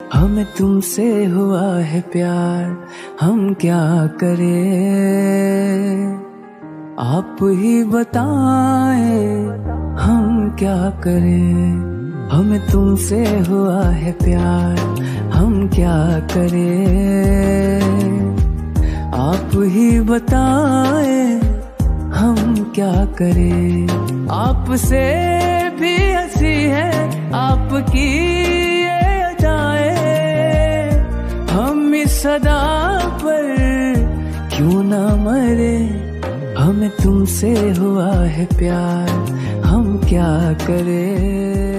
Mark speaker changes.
Speaker 1: हमें तुमसे हुआ है प्यार, हम क्या करें, आप ही बताएं हम क्या करें। हमें तुमसे हुआ है प्यार, हम क्या करें, आप ही बताएं हम क्या करें। आपसे भी हंसी है आपकी ये अदाएं, हम इस सदा पर क्यों ना मरे। हमें तुमसे हुआ है प्यार, हम क्या करें।